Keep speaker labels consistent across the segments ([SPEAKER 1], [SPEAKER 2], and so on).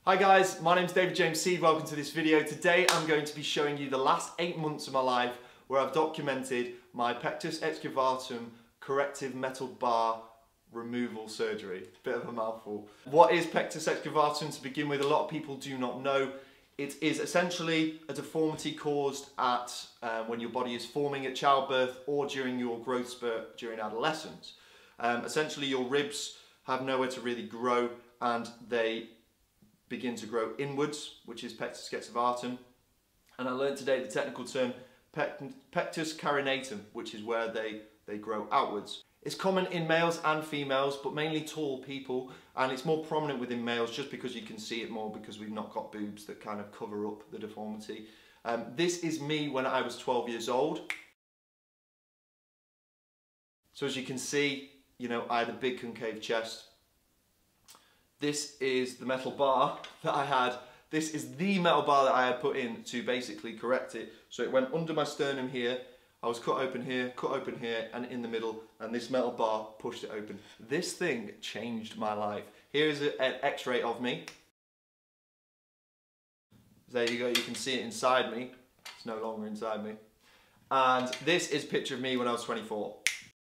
[SPEAKER 1] Hi guys, my name's David James Seed. Welcome to this video. Today I'm going to be showing you the last 8 months of my life where I've documented my Pectus Excavatum corrective metal bar removal surgery. Bit of a mouthful. What is Pectus Excavatum? To begin with, a lot of people do not know. It is essentially a deformity caused at when your body is forming at childbirth or during your growth spurt during adolescence. Essentially your ribs have nowhere to really grow and they begin to grow inwards, which is Pectus Excavatum. And I learned today the technical term Pectus carinatum, which is where they grow outwards. It's common in males and females, but mainly tall people, and it's more prominent within males just because you can see it more because we've not got boobs that kind of cover up the deformity. This is me when I was 12 years old. So as you can see, you know, I had a big concave chest. This is the metal bar that I had. This is the metal bar that I had put in to basically correct it. So it went under my sternum here. I was cut open here, and in the middle, and this metal bar pushed it open. This thing changed my life. Here's an x-ray of me. There you go, you can see it inside me. It's no longer inside me. And this is a picture of me when I was 24.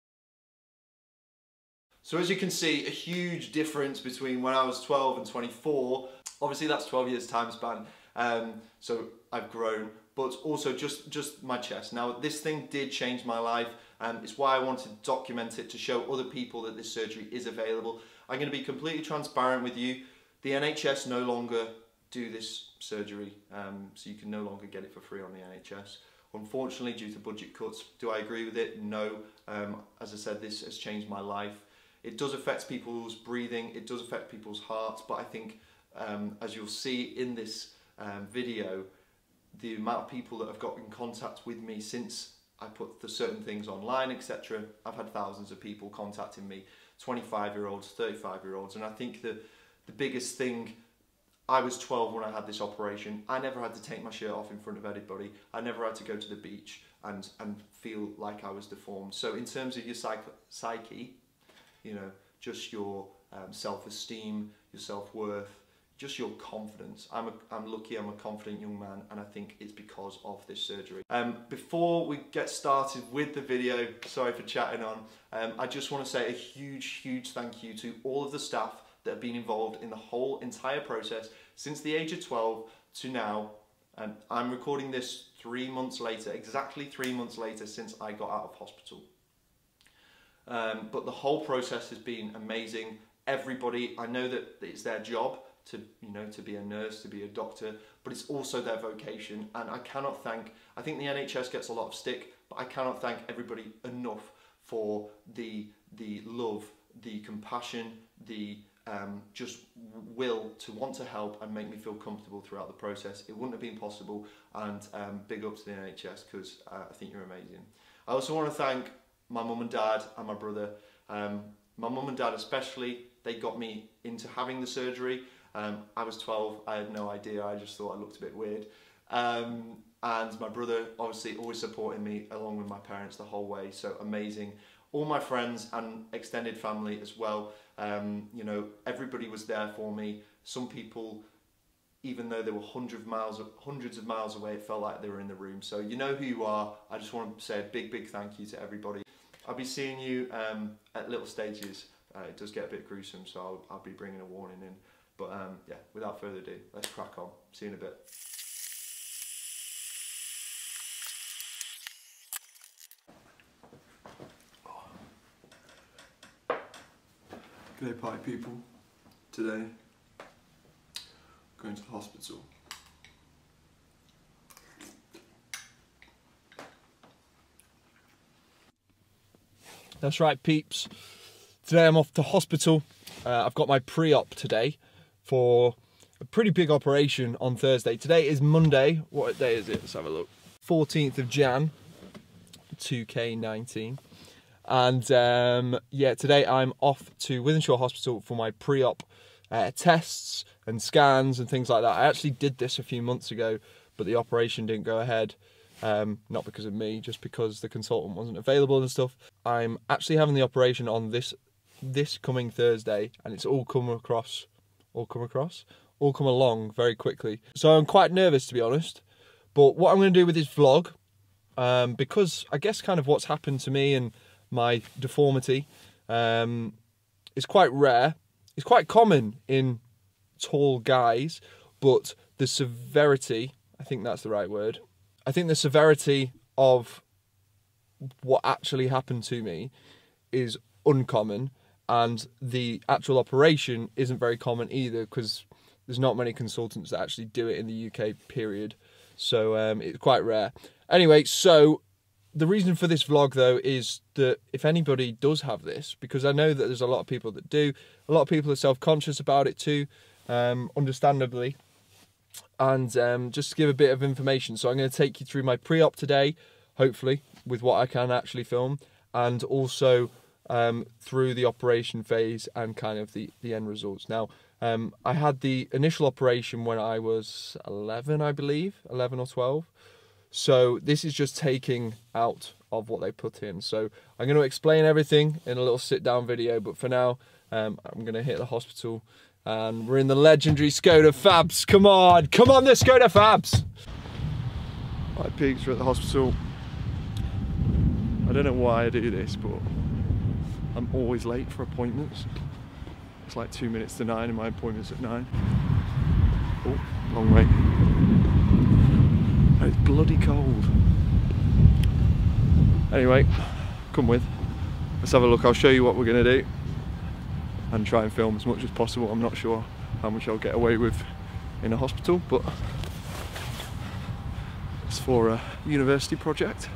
[SPEAKER 1] So as you can see, a huge difference between when I was 12 and 24. Obviously that's 12 years time span, so I've grown, but also just my chest. Now this thing did change my life, and it's why I wanted to document it to show other people that this surgery is available. I'm going to be completely transparent with you. The NHS no longer do this surgery, so you can no longer get it for free on the NHS. Unfortunately, due to budget cuts. Do I agree with it? No. As I said, this has changed my life. It does affect people's breathing, it does affect people's hearts, but I think as you'll see in this video, the amount of people that have got in contact with me since I put the certain things online, etc. I've had thousands of people contacting me, 25-year-olds, 35-year-olds, and I think the biggest thing, I was 12 when I had this operation. I never had to take my shirt off in front of anybody. I never had to go to the beach and feel like I was deformed. So in terms of your psyche, you know, just your self-esteem, your self-worth, just your confidence. I'm lucky, I'm a confident young man, and I think it's because of this surgery. Before we get started with the video, sorry for chatting on, I just want to say a huge thank you to all of the staff that have been involved in the whole entire process since the age of 12 to now. I'm recording this 3 months later, exactly 3 months later since I got out of hospital. But the whole process has been amazing. Everybody, I know that it's their job to, you know, to be a nurse, to be a doctor, but it's also their vocation, and I cannot thank, I think the NHS gets a lot of stick, but I cannot thank everybody enough for the love, the compassion, the just will to want to help and make me feel comfortable throughout the process. It wouldn't have been possible, and big up to the NHS because I think you're amazing. I also want to thank my mum and dad and my brother. My mum and dad especially, they got me into having the surgery. I was 12, I had no idea, I just thought I looked a bit weird. And my brother obviously always supporting me along with my parents the whole way, so amazing. All my friends and extended family as well, you know, everybody was there for me. Some people, even though they were hundreds of miles away, it felt like they were in the room. So you know who you are. I just want to say a big thank you to everybody. I'll be seeing you at little stages. It does get a bit gruesome, so I'll be bringing a warning in. But yeah, without further ado, let's crack on. See you in a bit. G'day party people. Today, going to the hospital. That's right, peeps. Today I'm off to hospital. I've got my pre-op today for a pretty big operation on Thursday. Today is Monday. What day is it? Let's have a look. 14th of Jan, 2K19. And yeah, today I'm off to Wythenshawe Hospital for my pre-op tests and scans and things like that. I actually did this a few months ago, but the operation didn't go ahead. Not because of me, just because the consultant wasn't available and stuff. I'm actually having the operation on this coming Thursday, and it's all come across
[SPEAKER 2] all come along very quickly. So I'm quite nervous, to be honest. But what I'm going to do with this vlog, because I guess kind of what's happened to me and my deformity is quite rare. It's quite common in tall guys, but the severity, I think that's the right word, I think the severity of what actually happened to me is uncommon, and the actual operation isn't very common either, because there's not many consultants that actually do it in the UK, period. So it's quite rare. Anyway, so the reason for this vlog though is that if anybody does have this, because I know that there's a lot of people that do, a lot of people are self-conscious about it too, understandably, and just to give a bit of information. So I'm going to take you through my pre-op today, hopefully, with what I can actually film, and also through the operation phase and kind of the end results. Now, I had the initial operation when I was 11, I believe, 11 or 12. So this is just taking out of what they put in. So I'm going to explain everything in a little sit-down video, but for now, I'm going to hit the hospital, and we're in the legendary Skoda Fabs. Come on, the Skoda Fabs! Right, peeps, we're at the hospital. I don't know why I do this, but I'm always late for appointments. It's like 2 minutes to 9 and my appointment's at 9. Oh, long way. And it's bloody cold. Anyway, come with. Let's have a look. I'll show you what we're going to do and try and film as much as possible. I'm not sure how much I'll get away with in a hospital, but it's for a university project.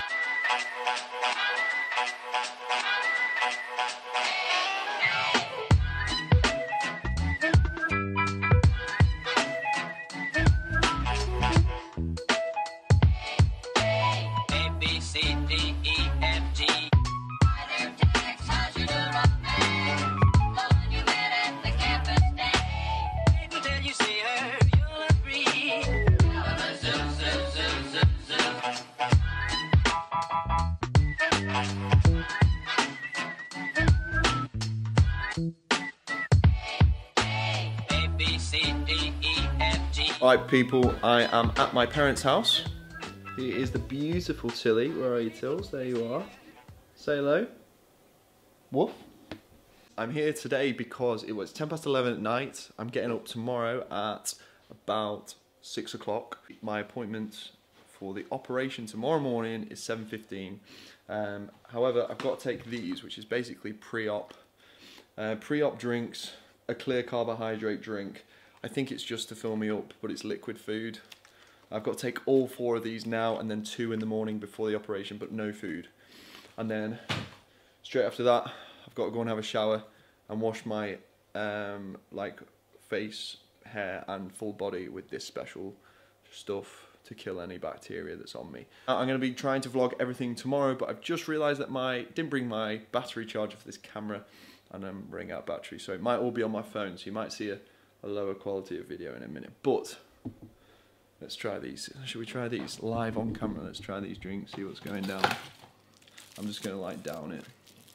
[SPEAKER 2] Alright people, I am at my parents' house. Here is the beautiful Tilly. Where are you, Tills? There you are. Say hello. Woof. I'm here today because it was 10 past 11 at night. I'm getting up tomorrow at about 6 o'clock. My appointment for the operation tomorrow morning is 7:15. However, I've got to take these, which is basically pre-op. Pre-op drinks, a clear carbohydrate drink. I think it's just to fill me up, but it's liquid food. I've got to take all 4 of these now, and then 2 in the morning before the operation, but no food. And then straight after that, I've got to go and have a shower and wash my like face, hair, and full body with this special stuff to kill any bacteria that's on me. I'm going to be trying to vlog everything tomorrow, but I've just realised that I didn't bring my battery charger for this camera, and I'm running out of battery, so it might all be on my phone, so you might see a lower quality of video in a minute. But let's try these. Should we try these live on camera? Let's try these drinks, see what's going down. I'm just going to like down it.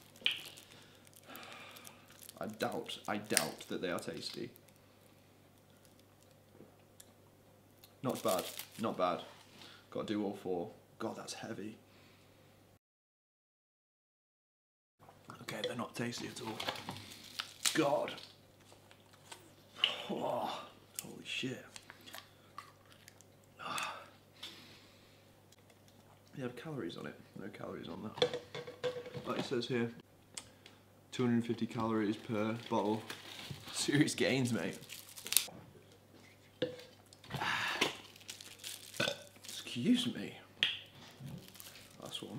[SPEAKER 2] I doubt that they are tasty. Not bad, not bad. Got to do all 4. God, that's heavy. Okay, they're not tasty at all. God. Oh, holy shit. You have calories on it. No calories on that. Like it says here, 250 calories per bottle. Serious gains, mate. Excuse me. Last one.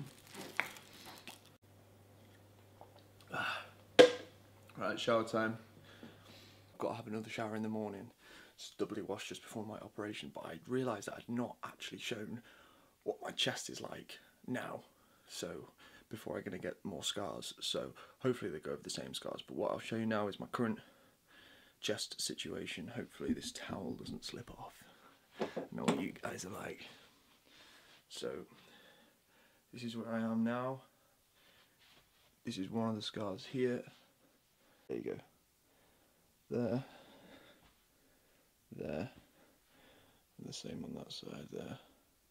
[SPEAKER 2] Right, shower time. Got to have another shower in the morning. It's doubly washed just before my operation, but I realised that I'd not actually shown what my chest is like now, so before I'm going to get more scars, so hopefully they go over the same scars. But what I'll show you now is my current chest situation. Hopefully this towel doesn't slip off. I know what you guys are like. So this is where I am now. This is one of the scars here. There you go. There. there, and the same on that side there.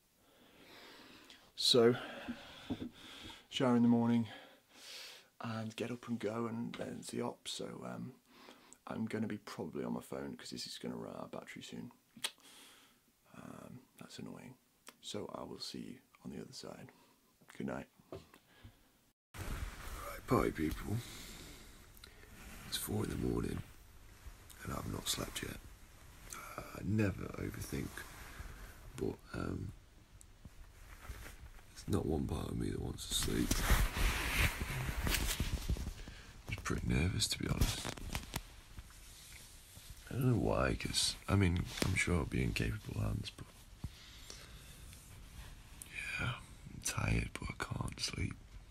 [SPEAKER 2] So, shower in the morning and get up and go, and then it's the op. So I'm going to be probably on my phone because this is going to run out of battery soon. That's annoying. So I will see you on the other side. Good night. Right, party people. It's 4 in the morning and I've not slept yet. I never overthink, but there's not one part of me that wants to sleep. I'm pretty nervous, to be honest. I don't know why, because, I mean, I'm sure I'll be in capable hands, but yeah, I'm tired, but I can't sleep.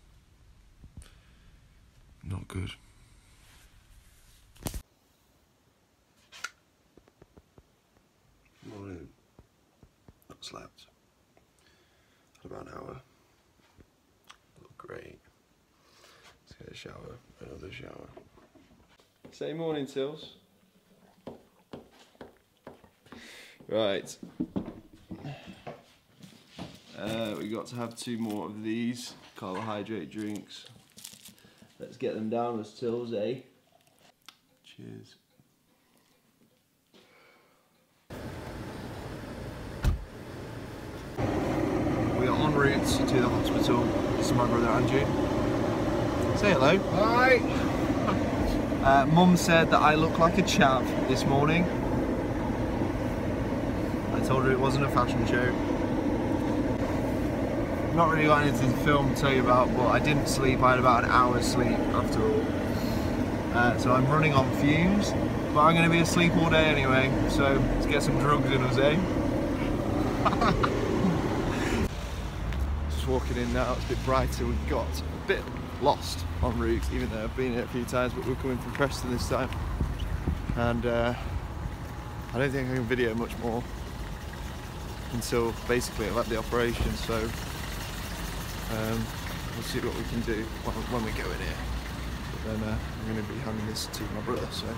[SPEAKER 2] Not good. Morning. Not slept. Had about an hour. Look great. Let's get a shower, another shower. Say morning, Tills. Right. We got to have 2 more of these carbohydrate drinks. Let's get them down as Tills, eh? Cheers. We are en route to the hospital. This is my brother Andrew. Say hello.
[SPEAKER 3] Hi.
[SPEAKER 2] Mum said that I look like a chav this morning. I told her it wasn't a fashion show. Not really got anything to film to tell you about, but I didn't sleep. I had about an hour's sleep after all. So I'm running on fumes, but I'm going to be asleep all day anyway, so let's get some drugs in us, eh? Just walking in now, it's a bit brighter. We've got a bit lost en route, even though I've been here a few times, but we're coming from Preston this time. And I don't think I can video much more until basically I've had the operation, so we'll see what we can do when we go in here. But then I'm going to be handing this to my brother, so.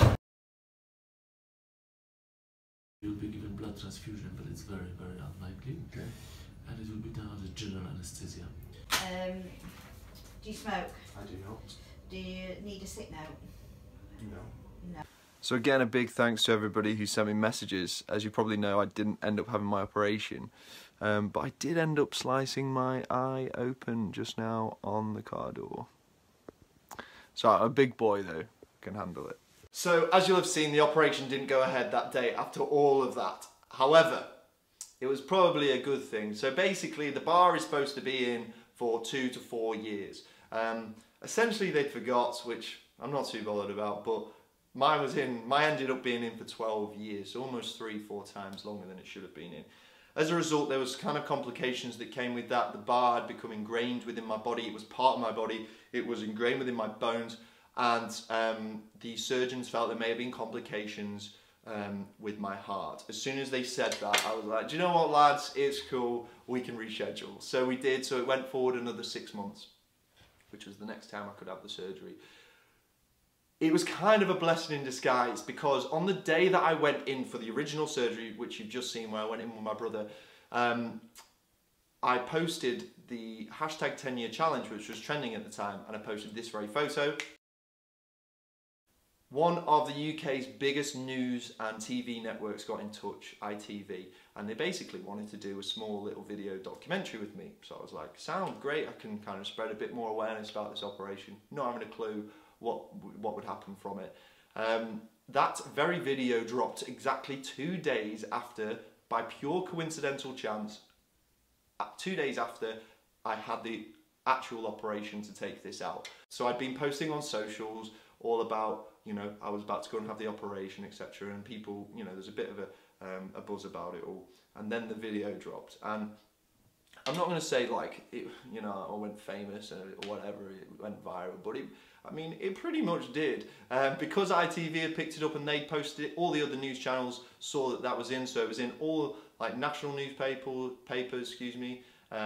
[SPEAKER 4] You'll be given blood transfusion, but it's very, very unlikely.
[SPEAKER 2] Okay.
[SPEAKER 4] And it will be done under general anesthesia.
[SPEAKER 5] Do you smoke?
[SPEAKER 2] I do not.
[SPEAKER 5] Do you need a sick note?
[SPEAKER 2] No.
[SPEAKER 5] No.
[SPEAKER 2] So again, a big thanks to everybody who sent me messages. As you probably know, I didn't end up having my operation, but I did end up slicing my eye open just now on the car door. So a big boy though, can handle it.
[SPEAKER 1] So as you'll have seen, the operation didn't go ahead that day after all of that. However, it was probably a good thing. So basically the bar is supposed to be in for 2 to 4 years. Essentially they forgot, which I'm not too bothered about, but mine ended up being in for 12 years, so almost 3-4 times longer than it should have been in. As a result, there was kind of complications that came with that. The bar had become ingrained within my body. It was part of my body. It was ingrained within my bones, and the surgeons felt there may have been complications with my heart. As soon as they said that, I was like, do you know what, lads? It's cool. We can reschedule. So we did. So it went forward another 6 months, which was the next time I could have the surgery. It was kind of a blessing in disguise, because on the day that I went in for the original surgery, which you've just seen where I went in with my brother, I posted the hashtag 10-year challenge, which was trending at the time, and I posted this very photo. One of the UK's biggest news and TV networks got in touch, ITV, and they basically wanted to do a small little video documentary with me. So I was like, sound great, I can kind of spread a bit more awareness about this operation, not having a clue what would happen from it. That very video dropped exactly 2 days after, by pure coincidental chance, 2 days after I had the actual operation to take this out. So I'd been posting on socials all about, you know, I was about to go and have the operation, etc. And people, you know, there's a bit of a buzz about it all. And then the video dropped. And I'm not going to say like, it, you know, I went famous or whatever, it went viral, but I mean, it pretty much did. Because ITV had picked it up and they posted it, all the other news channels saw that that was in, so it was in all like national papers, excuse me.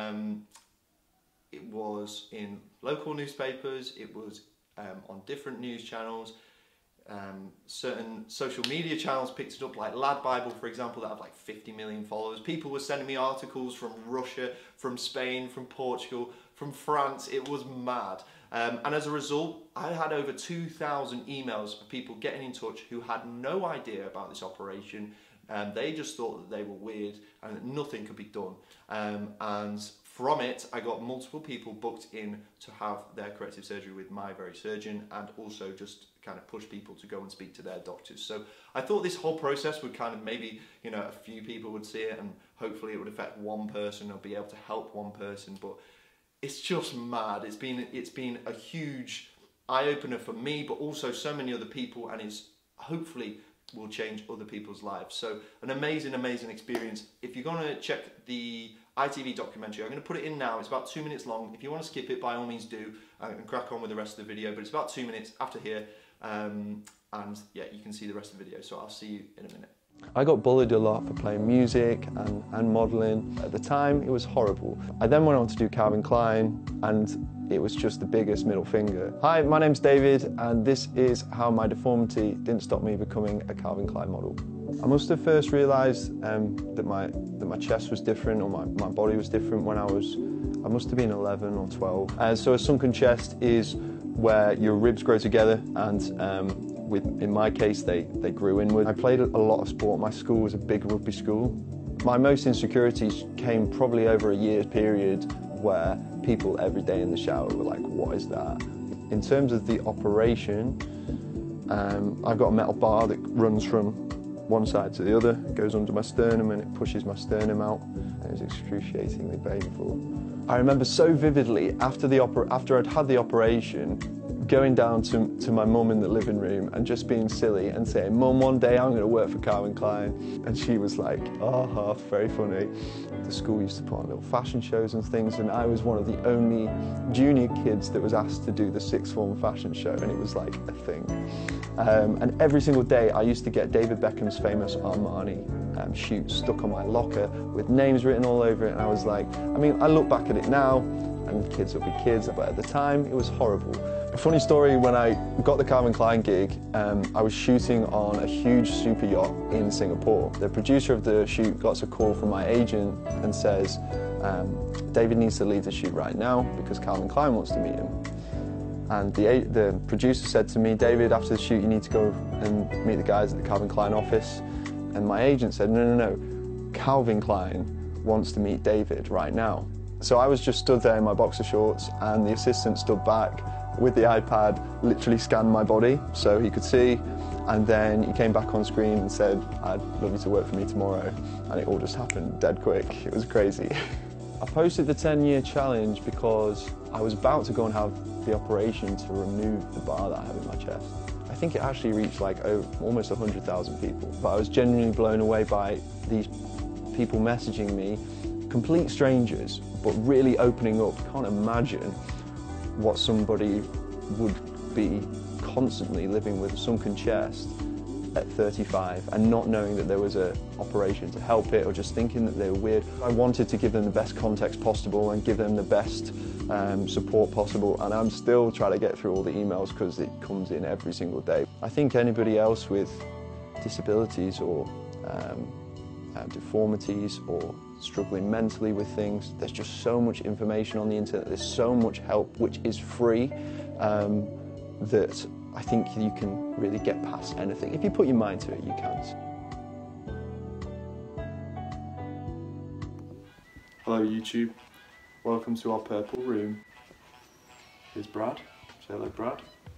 [SPEAKER 1] It was in local newspapers, it was on different news channels. certain social media channels picked it up, like Lad Bible, for example, that have like 50 million followers. People were sending me articles from Russia, from Spain, from Portugal, from France. It was mad. And as a result, I had over 2,000 emails of people getting in touch who had no idea about this operation. They just thought that they were weird and that nothing could be done. And from it, I got multiple people booked in to have their corrective surgery with my very surgeon, and also just kind of push people to go and speak to their doctors. So I thought this whole process would kind of maybe, you know, a few people would see it and hopefully it would affect one person or be able to help one person. But it's just mad. It's been a huge eye-opener for me, but also so many other people, and it's hopefully will change other people's lives. So an amazing, amazing experience. If you're going to check the ITV documentary, I'm going to put it in now. It's about 2 minutes long. If you want to skip it, by all means do, and crack on with the rest of the video. But it's about 2 minutes after here, and yeah, you can see the rest of the video. So I'll see you in a minute.
[SPEAKER 2] I got bullied a lot for playing music and modelling. At the time, it was horrible. I then went on to do Calvin Klein, and it was just the biggest middle finger. Hi, my name's David, and this is how my deformity didn't stop me becoming a Calvin Klein model. I must have first realised that my chest was different, or my body was different when I must have been 11 or 12. So a sunken chest is where your ribs grow together, and in my case, they grew inward. I played a lot of sport. My school was a big rugby school. My most insecurities came probably over a year's period, where people every day in the shower were like, what is that? In terms of the operation, I've got a metal bar that runs from one side to the other. It goes under my sternum and it pushes my sternum out. It was excruciatingly painful. I remember so vividly after I'd had the operation, going down to my mum in the living room and just being silly and saying, Mum, one day I'm going to work for Calvin Klein. And she was like, oh, very funny. The school used to put on little fashion shows and things, and I was one of the only junior kids that was asked to do the sixth form fashion show, and it was like a thing. And every single day I used to get David Beckham's famous Armani shoot stuck on my locker with names written all over it, and I was like, I mean, I look back at it now, and kids will be kids, but at the time it was horrible. A funny story, when I got the Calvin Klein gig, I was shooting on a huge super yacht in Singapore. The producer of the shoot got a call from my agent and says, David needs to leave the shoot right now because Calvin Klein wants to meet him. And the producer said to me, David, after the shoot you need to go and meet the guys at the Calvin Klein office. And my agent said, no, Calvin Klein wants to meet David right now. So I was just stood there in my boxer shorts, and the assistant stood back with the iPad, literally scanned my body so he could see, and then he came back on screen and said, I'd love you to work for me tomorrow, and it all just happened dead quick. It was crazy. I posted the 10-year challenge because I was about to go and have the operation to remove the bar that I have in my chest. I think it actually reached like almost 100,000 people, but I was genuinely blown away by these people messaging me, complete strangers, but really opening up. Can't imagine what somebody would be constantly living with a sunken chest at 35 and not knowing that there was an operation to help it, or just thinking that they were weird. I wanted to give them the best context possible and give them the best support possible, and I'm still trying to get through all the emails because it comes in every single day. I think anybody else with disabilities or deformities or struggling mentally with things, there's just so much information on the internet, there's so much help which is free, that I think you can really get past anything. If you put your mind to it, you can.
[SPEAKER 1] Hello YouTube, welcome to our purple room. Here's Brad. Say hello, Brad.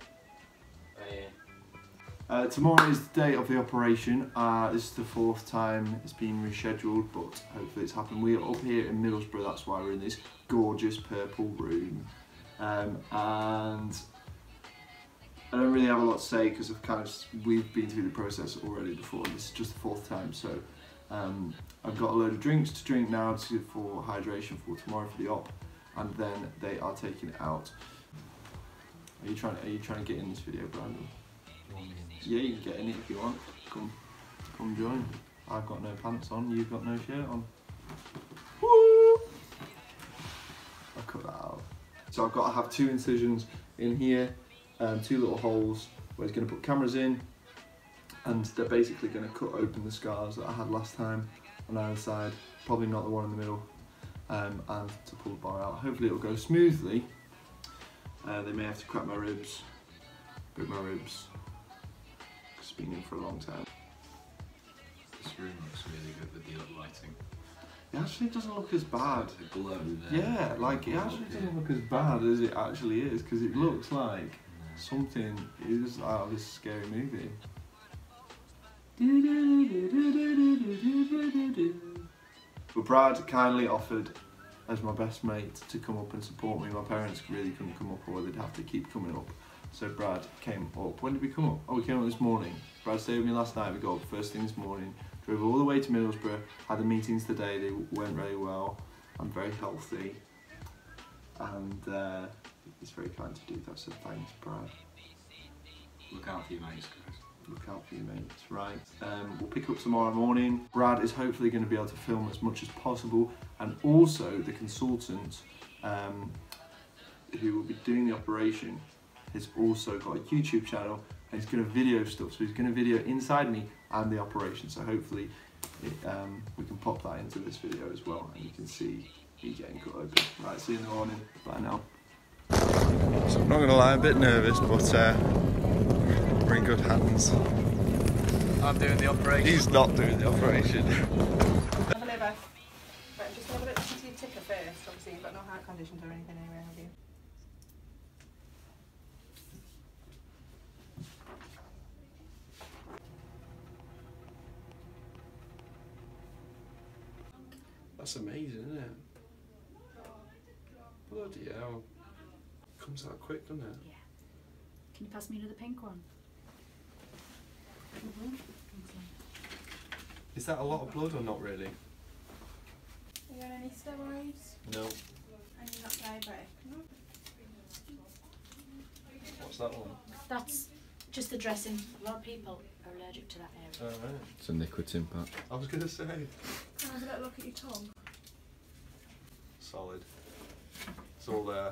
[SPEAKER 1] Tomorrow is the date of the operation. This is the 4th time it's been rescheduled, but hopefully it's happened. We're up here in Middlesbrough, that's why we're in this gorgeous purple room. And I don't really have a lot to say because we've been through the process already before. This is just the 4th time, so I've got a load of drinks to drink now for hydration for tomorrow for the op, and then they are taking it out. Are you trying to get in this video, Brandon? Yeah, you can get in it if you want. Come join. I've got no pants on, you've got no shirt on. Woo! I'll cut that out. So I've got to have 2 incisions in here, 2 little holes,
[SPEAKER 2] where he's going to put cameras in, and they're basically going to cut open the scars that I had last time on either side, probably not the one in the middle, and to pull the bar out. Hopefully it'll go smoothly. They may have to crack my ribs, break my ribs, 'cause it's been in for a long time.
[SPEAKER 3] This room looks really good with the lighting.
[SPEAKER 2] It actually doesn't look as bad.
[SPEAKER 3] The glow there.
[SPEAKER 2] Yeah, like it actually doesn't look as bad as it actually is, because it looks like something is out of this scary movie. But Brad kindly offered, as my best mate, to come up and support me. My parents really couldn't come up, or they'd have to keep coming up. So Brad came up. When did we come up? Oh, we came up this morning. Brad stayed with me last night. We got up first thing this morning, drove all the way to Middlesbrough, had the meetings today. They went very well. I'm very healthy, and he's very kind to do that. So thanks, Brad.
[SPEAKER 3] Look out for your mates, guys.
[SPEAKER 2] Look out for your mates, right? We'll pick up tomorrow morning. Brad is hopefully going to be able to film as much as possible, and also the consultant who will be doing the operation has also got a YouTube channel, and he's going to video stuff. So he's going to video inside me and the operation. So hopefully we can pop that into this video as well, and you can see me getting cut open. Right, see you in the morning. Bye now. So I'm not going to lie, I'm a bit nervous, but we're in good hands.
[SPEAKER 1] I'm doing the operation.
[SPEAKER 2] He's not doing the operation.
[SPEAKER 6] Have a liver. Right, just have a look to your ticker first. Obviously, you've got no heart conditions or anything anyway, have you?
[SPEAKER 2] That's amazing, isn't it? Bloody hell. Comes out quick, doesn't it?
[SPEAKER 5] Yeah. Can you pass me another pink one?
[SPEAKER 2] Is that a lot of blood or not really?
[SPEAKER 6] Are you on any steroids?
[SPEAKER 2] No.
[SPEAKER 6] And you're not diabetic? No.
[SPEAKER 2] What's that one?
[SPEAKER 5] That's just the dressing. A lot of people are allergic to that area.
[SPEAKER 2] Alright.
[SPEAKER 3] It's a nicotine patch.
[SPEAKER 2] I was going to say.
[SPEAKER 6] Can I have a little look at your tongue?
[SPEAKER 2] Solid. It's all there.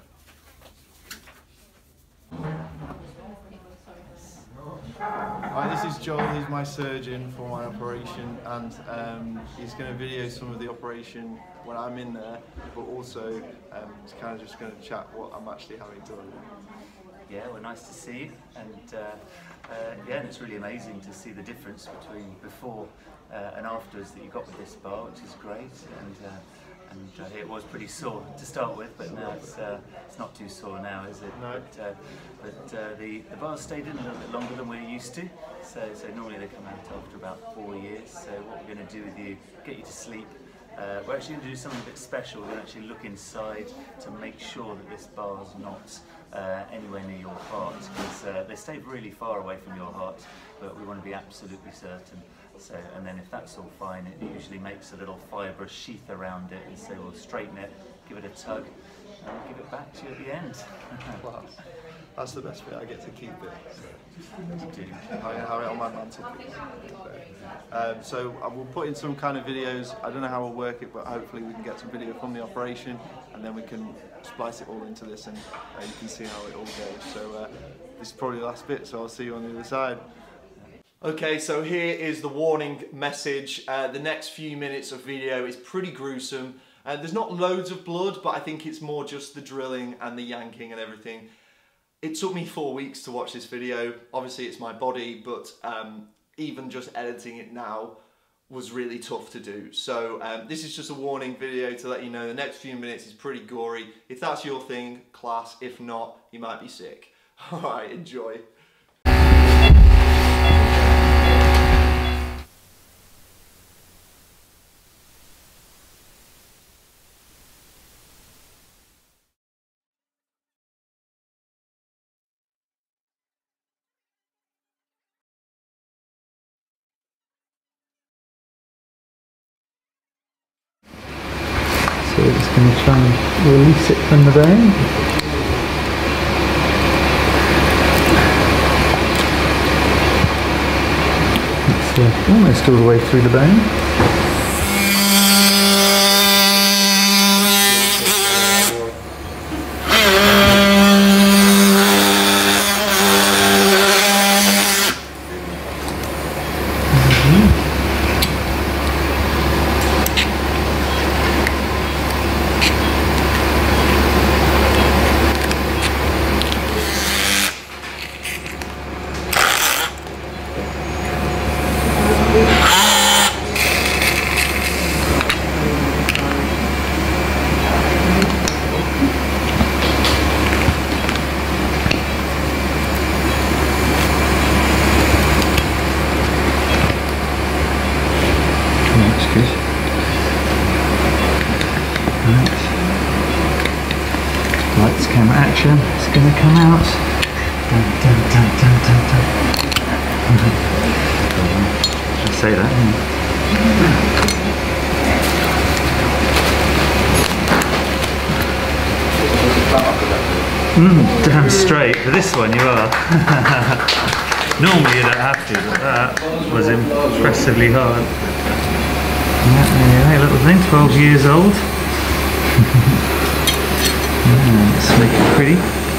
[SPEAKER 2] Hi, this is Joel. He's my surgeon for my operation, and he's going to video some of the operation when I'm in there, but also he's kind of just going to chat what I'm actually having done.
[SPEAKER 7] Yeah, well, nice to see you, and yeah, and it's really amazing to see the difference between before and afterwards that you got with this bar, which is great, and it was pretty sore to start with, but now it's not too sore now, is it?
[SPEAKER 2] No.
[SPEAKER 7] But the bars stayed in a little bit longer than we're used to, so normally they come out after about 4 years. So what we're going to do with you, get you to sleep. We're actually going to do something a bit special. We're going to actually look inside to make sure that this bar's not anywhere near your heart, because they stay really far away from your heart, but we want to be absolutely certain. So, and then if that's all fine, it usually makes a little fibrous sheath around it, and so we'll straighten it, give it a tug, and we'll give it back to you at the end.
[SPEAKER 2] Class. That's the best bit, I get to keep it.
[SPEAKER 7] You do.
[SPEAKER 2] I have it on my mantelpiece. So I will put in some kind of videos. I don't know how we'll work it, but hopefully we can get some video from the operation, and then we can splice it all into this, and you can see how it all goes. So this is probably the last bit, so I'll see you on the other side. Okay, so here is the warning message. The next few minutes of video is pretty gruesome. There's not loads of blood, but I think it's more just the drilling and the yanking and everything. It took me 4 weeks to watch this video. Obviously it's my body, but even just editing it now was really tough to do. So this is just a warning video to let you know the next few minutes is pretty gory. If that's your thing, class. If not, you might be sick. All right, enjoy.
[SPEAKER 8] So it's going to try and release it from the bone. It's almost all the way through the bone. good. Right. Lights, camera, action. It's going to come out. Dun, dun, dun, dun, dun, dun. Should I say that? Damn straight. For this one, you are. Normally you don't have to, but that was impressively hard. Yeah, little thing, 12 years old. Let's make it pretty.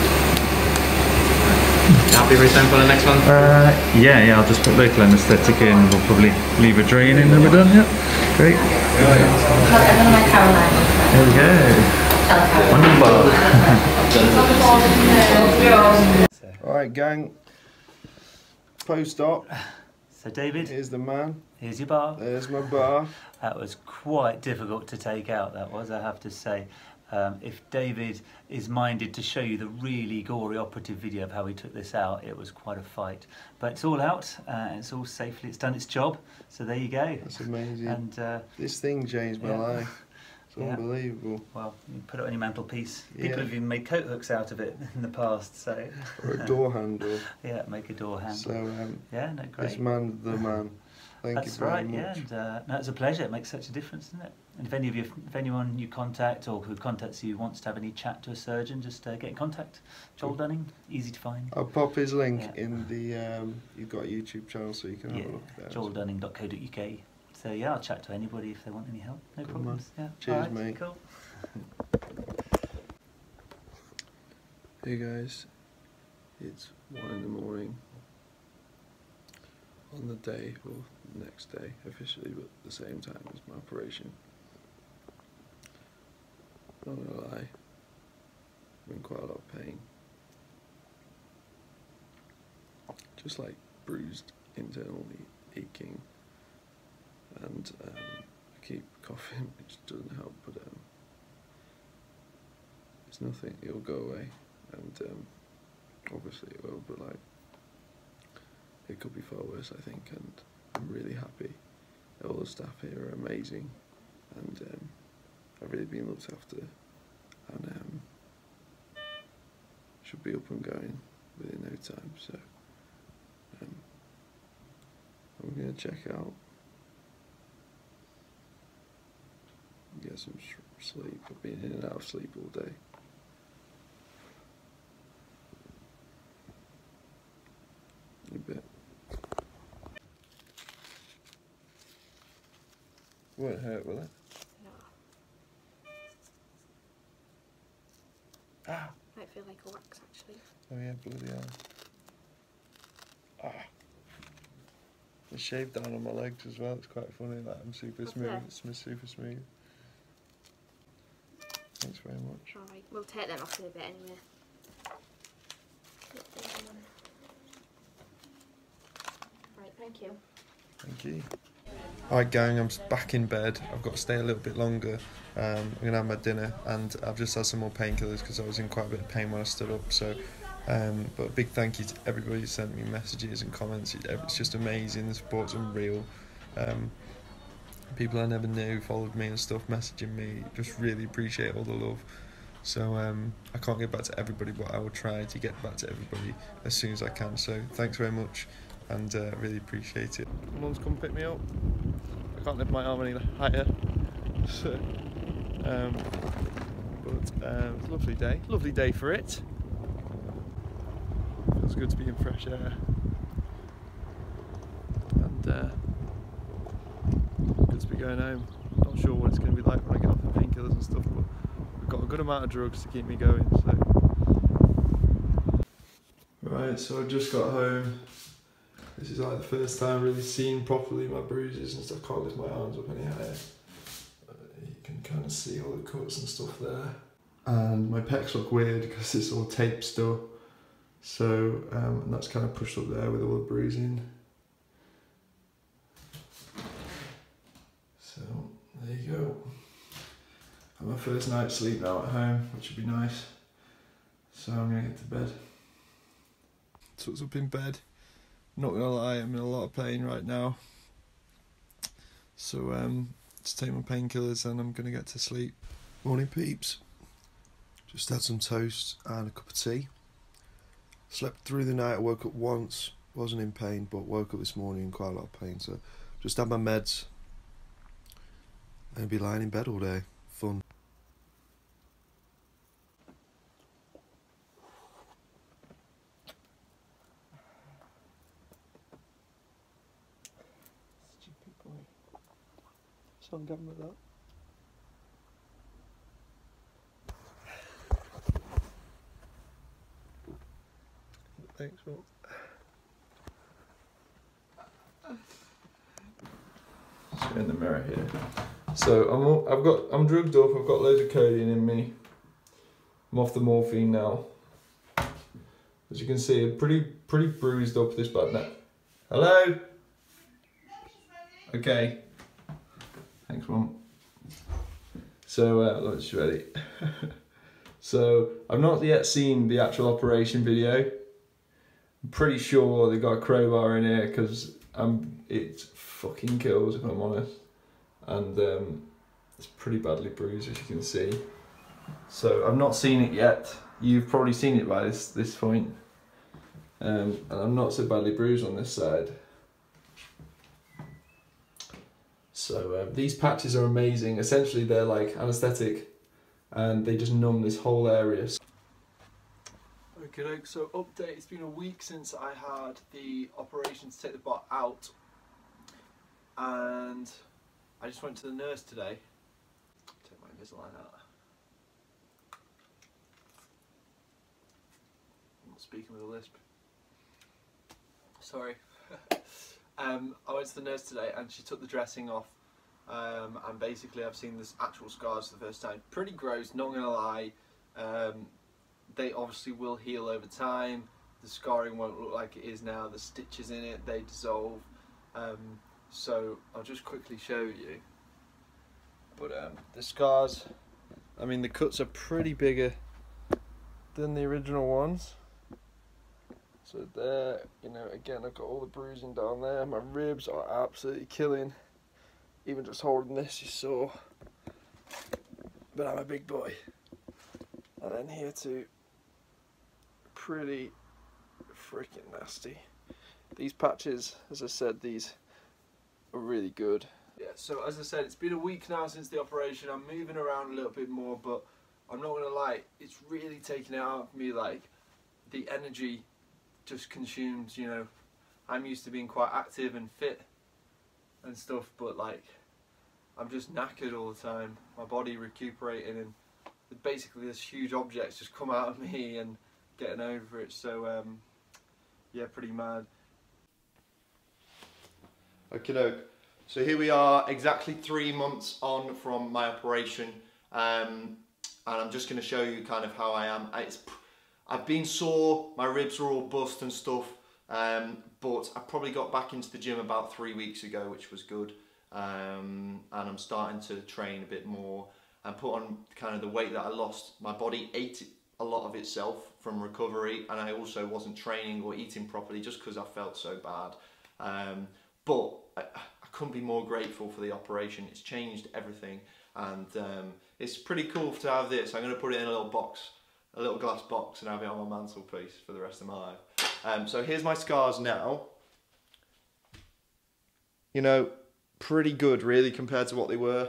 [SPEAKER 9] Happy with time for the next one?
[SPEAKER 8] Yeah, I'll just put local anaesthetic in and we'll probably leave a drain in when we're done, yeah. Great. There we go. Wonderful.
[SPEAKER 2] Alright gang, post-op.
[SPEAKER 7] So David,
[SPEAKER 2] Here's the man.
[SPEAKER 7] here's your bar.
[SPEAKER 2] There's my bar.
[SPEAKER 7] That was quite difficult to take out, that was, I have to say. If David is minded to show you the really gory operative video of how he took this out, it was quite a fight. But it's all out, and it's all safely, it's done its job, so there you go.
[SPEAKER 2] That's amazing.
[SPEAKER 7] And
[SPEAKER 2] This thing changed my life. It's unbelievable.
[SPEAKER 7] Well, you put it on your mantelpiece.
[SPEAKER 2] Yeah.
[SPEAKER 7] People have even made coat hooks out of it in the past, so...
[SPEAKER 2] Or a door handle.
[SPEAKER 7] Yeah, make a door handle.
[SPEAKER 2] So,
[SPEAKER 7] yeah, no, great.
[SPEAKER 2] this man's the man. Thank
[SPEAKER 7] That's
[SPEAKER 2] you very
[SPEAKER 7] right,
[SPEAKER 2] much.
[SPEAKER 7] yeah, and no, it's a pleasure. It makes such a difference, doesn't it? And if anyone you contact or who contacts you wants to have any chat to a surgeon, just get in contact. Joel Dunning, easy to find.
[SPEAKER 2] I'll pop his link
[SPEAKER 7] Yeah.
[SPEAKER 2] in the. You've got a YouTube channel, so you can have a look there.
[SPEAKER 7] joeldunning.co.uk. So yeah, I'll chat to anybody if they want any help. No problems. Yeah.
[SPEAKER 2] Cheers,
[SPEAKER 7] All right,
[SPEAKER 2] mate.
[SPEAKER 7] Cool.
[SPEAKER 2] Hey guys, it's 1 in the morning. On the day, well, next day officially, but at the same time as my operation. Not gonna lie, I'm in quite a lot of pain. Just like bruised internally, aching, and I keep coughing, which doesn't help, but it's nothing, it'll go away, and obviously it will, but like, it could be far worse, I think, and I'm really happy. All the staff here are amazing, and I've really been looked after, and should be up and going within no time. So I'm gonna check out, get some sleep. I've been in and out of sleep all day. A bit. Won't hurt, will it?
[SPEAKER 5] No.
[SPEAKER 2] Ah!
[SPEAKER 5] Might feel like a wax actually.
[SPEAKER 2] Oh yeah, bloody hell. Ah! I shaved down on my legs as well, it's quite funny, like I'm super smooth, it's super smooth. Thanks very much.
[SPEAKER 5] Alright, we'll take them off in a bit anyway. Right, thank you.
[SPEAKER 2] Thank you. Alright gang, I'm back in bed. I've got to stay a little bit longer. I'm going to have my dinner, and I've just had some more painkillers because I was in quite a bit of pain when I stood up. So, but a big thank you to everybody who sent me messages and comments. It's just amazing, the support's unreal. People I never knew followed me and stuff, messaging me. Just really appreciate all the love. So I can't get back to everybody, but I will try to get back to everybody as soon as I can. So thanks very much, and really appreciate it. Mum's come pick me up. I can't lift my arm any higher. So, but it's a lovely day for it. Feels good to be in fresh air, and good to be going home. Not sure what it's going to be like when I get off the painkillers and stuff, but we've got a good amount of drugs to keep me going. So. Right, so I just got home. This is like the first time I've really seen properly my bruises and stuff. I can't lift my arms up any higher. You can kind of see all the cuts and stuff there. And my pecs look weird because it's all tape still. So, and that's kind of pushed up there with all the bruising. So, there you go. Had my first night's sleep now at home, which would be nice. So I'm going to get to bed. So it's up in bed. Not gonna lie, I'm in a lot of pain right now. So to take my painkillers and I'm going to get to sleep. Morning peeps. Just had some toast and a cup of tea. Slept through the night, I woke up once, wasn't in pain, but woke up this morning in quite a lot of pain, so just had my meds and be lying in bed all day. Fun. Stupid boy. So I'm going with that. Thanks, Rob. Just in the mirror here. So I'm drugged up. I've got loads of codeine in me. I'm off the morphine now. As you can see, I'm pretty bruised up this bad now. Hello. Okay. Thanks, Mum. So lunch is ready. So I've not yet seen the actual operation video. I'm pretty sure they got a crowbar in here because it fucking kills if I'm honest, and it's pretty badly bruised as you can see. So I've not seen it yet. You've probably seen it by this point, and I'm not so badly bruised on this side. So these patches are amazing. Essentially, they're like anaesthetic, and they just numb this whole area. Okay, so update, it's been a week since I had the operation to take the bot out, and I just went to the nurse today. Take my Invisalign out. I'm not speaking with a lisp. Sorry. I went to the nurse today and she took the dressing off, and basically I've seen this actual scars for the first time. Pretty gross, not gonna lie. They obviously will heal over time. The scarring won't look like it is now. The stitches in it, they dissolve. So I'll just quickly show you. But the scars, I mean the cuts are pretty bigger than the original ones. So there, you know, again I've got all the bruising down there. My ribs are absolutely killing. Even just holding this is sore. But I'm a big boy. And then here too. Pretty freaking nasty. These patches, as I said, these are really good. Yeah, so as I said, it's been a week now since the operation. I'm moving around a little bit more, but I'm not gonna lie, it's really taken it out of me. Like, the energy just consumed, you know. I'm used to being quite active and fit and stuff, but like, I'm just knackered all the time. My body recuperating, and basically this huge objects just come out of me and getting over it. So yeah, pretty mad. Okay, doke. So here we are, exactly 3 months on from my operation, and I'm just going to show you kind of how I am. I've been sore, my ribs are all bust and stuff, but I probably got back into the gym about 3 weeks ago, which was good, and I'm starting to train a bit more and put on kind of the weight that I lost. My body ate a lot of itself from recovery, and I also wasn't training or eating properly just because I felt so bad. But I couldn't be more grateful for the operation. It's changed everything, and it's pretty cool to have this. I'm going to put it in a little box, a little glass box, and have it on my mantelpiece for the rest of my life. So here's my scars now. You know, pretty good really compared to what they were.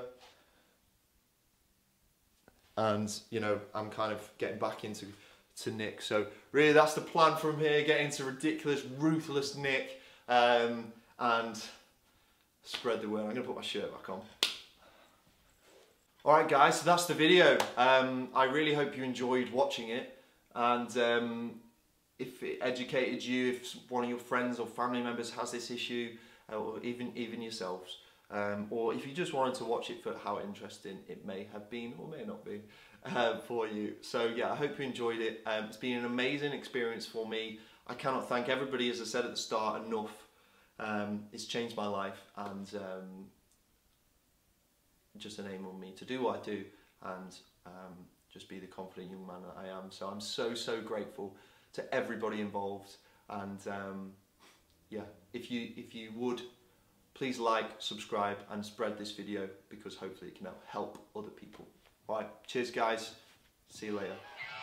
[SPEAKER 2] And you know, I'm kind of getting back into Nick. So really, that's the plan from here: get into ridiculous, ruthless Nick, and spread the word. I'm gonna put my shirt back on. All right, guys. So that's the video. I really hope you enjoyed watching it, and if it educated you, if one of your friends or family members has this issue, or even yourselves. Or if you just wanted to watch it for how interesting it may have been or may not be for you. So yeah, I hope you enjoyed it. It's been an amazing experience for me. I cannot thank everybody, as I said at the start, enough. It's changed my life, and just enabled me to do what I do, and just be the confident young man that I am. So I'm so grateful to everybody involved, and yeah, if you would
[SPEAKER 1] please like, subscribe and spread this video because hopefully it can help other people. Alright, cheers guys, see you later.